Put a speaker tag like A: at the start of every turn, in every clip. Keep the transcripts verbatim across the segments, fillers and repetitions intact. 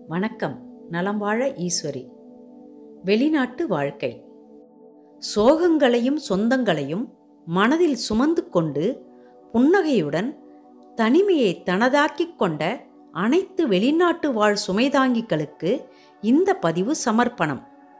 A: வணக்கம். நலம் வாழ ஈஸ்வரி. வெளிநாட்டு வாழ்க்கை. சோகங்களையும் சொந்தங்களையும் மனதில் சுமந்து கொண்டு புன்னகையுடன் தனிமையை தனதாக்கிக் கொண்ட அனைத்து வெளிநாட்டு வாழ் சுமைதாங்கிகளுக்கு இந்த பதிவு சமர்ப்பணம்.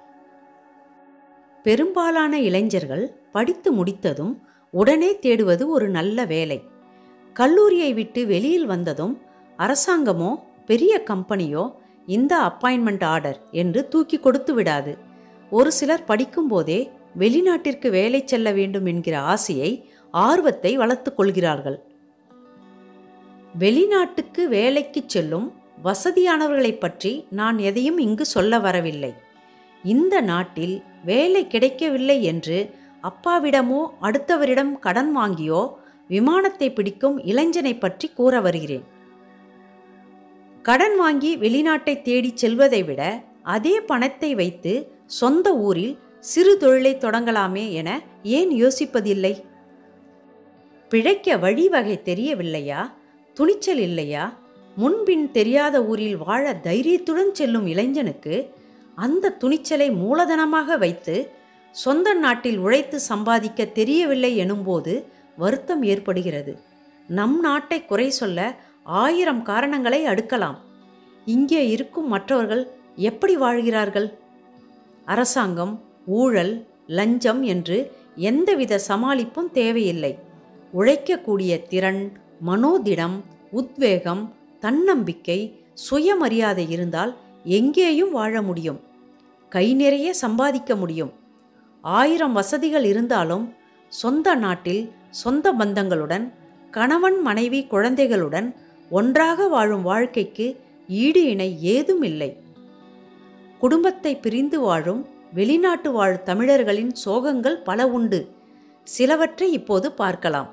A: பெரும்பாலான இளைஞர்கள் படித்து முடித்ததும் உடனே தேடுவது ஒரு நல்ல வேலை. கல்லூரியை விட்டு வெளியில் வந்ததும் அரசாங்கமோ பெரிய கம்பெனியோ இந்த அப்பாயின்மெண்ட் ஆர்டர் என்று தூக்கி கொடுத்து விடாது. ஒரு சிலர் படிக்கும்போதே வெளிநாட்டிற்கு வேலை செல்ல வேண்டும் என்கிற ஆசையை, ஆர்வத்தை வளர்த்து கொள்கிறார்கள். வெளிநாட்டுக்கு வேலைக்கு செல்லும் வசதியானவர்களை பற்றி நான் எதையும் இங்கு சொல்ல வரவில்லை. இந்த நாட்டில் வேலை கிடைக்கவில்லை என்று அப்பாவிடமோ அடுத்தவரிடம் கடன் வாங்கியோ விமானத்தை பிடிக்கும் இளைஞனை பற்றி கூற வருகிறேன். கடன் வாங்கி வெளிநாட்டை தேடி செல்வதை விட அதே பணத்தை வைத்து சொந்த ஊரில் சிறு தொழிலை தொடங்கலாமே என ஏன் யோசிப்பதில்லை? பிழைக்க வழிவகை தெரியவில்லையா? துணிச்சல் இல்லையா? முன்பின் தெரியாத ஊரில் வாழ தைரியத்துடன் செல்லும் இளைஞனுக்கு அந்த துணிச்சலை மூலதனமாக வைத்து சொந்த நாட்டில் உழைத்து சம்பாதிக்க தெரியவில்லை எனும்போது வருத்தம் ஏற்படுகிறது. நம் நாட்டை குறை சொல்ல ஆயிரம் காரணங்களை அடுக்கலாம். இங்கே இருக்கும் மற்றவர்கள் எப்படி வாழ்கிறார்கள்? அரசாங்கம், ஊழல், லஞ்சம் என்று எந்தவித சமாளிப்பும் தேவையில்லை. உழைக்கக்கூடிய திறன், மனோதிடம், உத்வேகம், தன்னம்பிக்கை, சுயமரியாதை இருந்தால் எங்கேயும் வாழ முடியும். கை நிறைய சம்பாதிக்க முடியும். ஆயிரம் வசதிகள் இருந்தாலும் சொந்த நாட்டில் சொந்த பந்தங்களுடன், கணவன் மனைவி குழந்தைகளுடன் ஒன்றாக வாழும் வாழ்க்கைக்கு ஈடு இணை ஏதும் இல்லை. குடும்பத்தை பிரிந்து வாழும் வெளிநாட்டு வாழ் தமிழர்களின் சோகங்கள் பல உண்டு. சிலவற்றை இப்போது பார்க்கலாம்.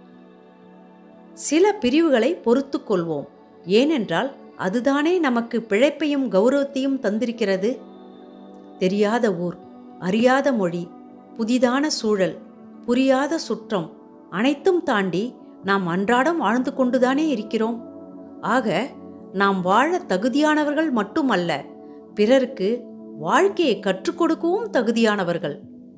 A: சில பிரிவுகளை பொறுத்து கொள்வோம். ஏனென்றால் அதுதானே நமக்கு பிழைப்பையும் கௌரவத்தையும் தந்திருக்கிறது. தெரியாத ஊர், அறியாத மொழி, புதிதான சூழல், புரியாத சுற்றம் அனைத்தும் தாண்டி நாம் அன்றாடம் வாழ்ந்து கொண்டுதானே இருக்கிறோம். ஆக நாம் வாழ தகுதியானவர்கள் மட்டுமல்ல, பிறருக்கு வாழ்க்கையை கற்றுக் கொடுக்கவும் தகுதியானவர்கள்.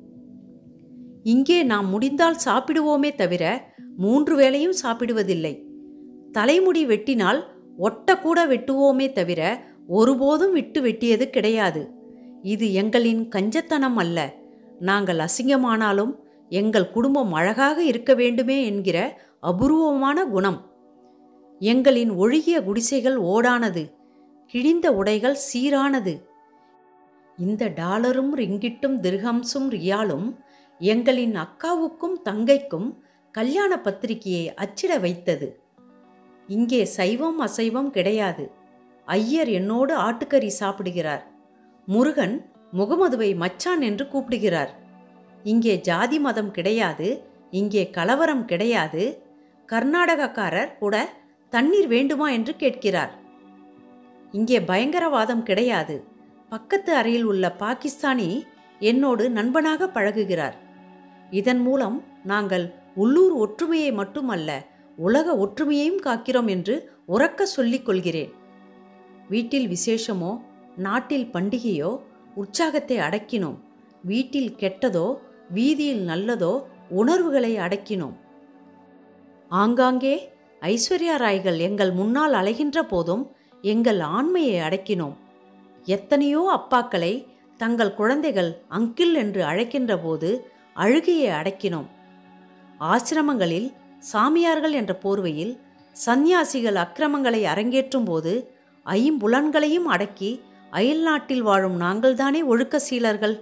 A: இங்கே நாம் முடிந்தால் சாப்பிடுவோமே தவிர மூன்று வேளையும் சாப்பிடுவதில்லை. தலைமுடி வெட்டினால் ஒட்ட கூட வெட்டுவோமே தவிர ஒருபோதும் விட்டு வெட்டியது கிடையாது. இது எங்களின் கஞ்சத்தனம் அல்ல. நாங்கள் அசிங்கமானாலும் எங்கள் குடும்பம் அழகாக இருக்க வேண்டுமே என்கிற அபூர்வமான குணம். எங்களின் ஒழுகிய குடிசைகள் ஓடானது, கிழிந்த உடைகள் சீரானது. இந்த டாலரும் ரிங்கிட்டும் திர்ஹம்ஸும் ரியாலும் எங்களின் அக்காவுக்கும் தங்கைக்கும் கல்யாண பத்திரிகையை அச்சிட வைத்தது. இங்கே சைவம் அசைவம் கிடையாது. ஐயர் என்னோடு ஆட்டுக்கறி சாப்பிடுகிறார். முருகன் முகமதுவை மச்சான் என்று கூப்பிடுகிறார். இங்கே ஜாதி மதம் கிடையாது. இங்கே கலவரம் கிடையாது. கர்நாடகக்காரர் கூட தண்ணீர் வேண்டுமா என்று கேட்கிறார். இங்கே பயங்கரவாதம் கிடையாது. பக்கத்து அறையில் உள்ள பாகிஸ்தானி என்னோடு நண்பனாக பழகுகிறார். இதன் மூலம் நாங்கள் உள்ளூர் ஒற்றுமையை மட்டுமல்ல, உலக ஒற்றுமையையும் காக்கிறோம் என்று உரக்க சொல்லிக் கொள்கிறேன். வீட்டில் விசேஷமோ, நாட்டில் பண்டிகையோ உற்சாகத்தை அடக்கினோம். வீட்டில் கெட்டதோ, வீதியில் நல்லதோ உணர்வுகளை அடக்கினோம். ஆங்காங்கே ஐஸ்வர்யா ராய்கள் எங்கள் முன்னால் அலைகின்ற போதும் எங்கள் ஆண்மையை அடக்கினோம். எத்தனையோ அப்பாக்களை தங்கள் குழந்தைகள் அங்கிள் என்று அழைக்கின்ற போது அழுகையை அடக்கினோம். ஆசிரமங்களில் சாமியார்கள் என்ற போர்வையில் சந்நியாசிகள் அக்கிரமங்களை அரங்கேற்றும் போது ஐம்புலன்களையும் அடக்கி அயல் நாட்டில் வாழும் நாங்கள்தானே ஒழுக்க சீலர்கள்.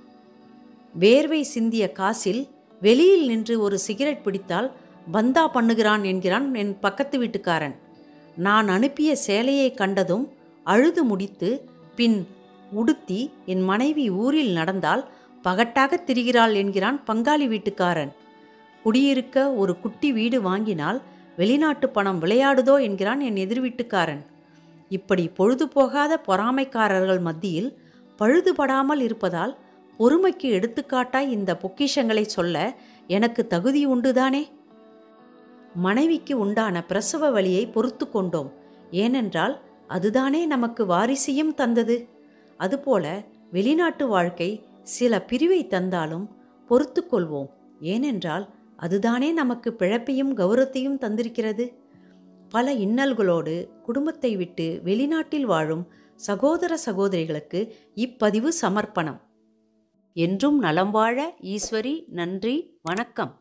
A: வேர்வை சிந்திய காசில் வெளியில் நின்று ஒரு சிகரெட் பிடித்தால் பந்தா பண்ணுகிறான் என்கிறான் என் பக்கத்து வீட்டுக்காரன். நான் அனுப்பிய சேலையை கண்டதும் அழுது முடித்து பின் உடுத்தி என் மனைவி ஊரில் நடந்தால் பகட்டாக திரிகிறாள் என்கிறான் பங்காளி வீட்டுக்காரன். குடியிருக்க ஒரு குட்டி வீடு வாங்கினால் வெளிநாட்டு பணம் விளையாடுதோ என்கிறான் என் எதிர் வீட்டுக்காரன். இப்படி பொழுது போகாத பொறாமைக்காரர்கள் மத்தியில் பழுதுபடாமல் இருப்பதால் பொறுமைக்கு எடுத்துக்காட்டாய் இந்த பொக்கிஷங்களை சொல்ல எனக்கு தகுதி உண்டுதானே. மனைவிக்கு உண்டான பிரசவ வலியை பொறுத்து கொண்டோம். ஏனென்றால் அதுதானே நமக்கு வாரிசையும் தந்தது. அதுபோல வெளிநாட்டு வாழ்க்கை சில பிரிவை தந்தாலும் பொறுத்து கொள்வோம். ஏனென்றால் அதுதானே நமக்கு பிழைப்பையும் கௌரவத்தையும் தந்திருக்கிறது. பல இன்னல்களோடு குடும்பத்தை விட்டு வெளிநாட்டில் வாழும் சகோதர சகோதரிகளுக்கு இப்பதிவு சமர்ப்பணம். என்றும் நலம் வாழ ஈஸ்வரி. நன்றி, வணக்கம்.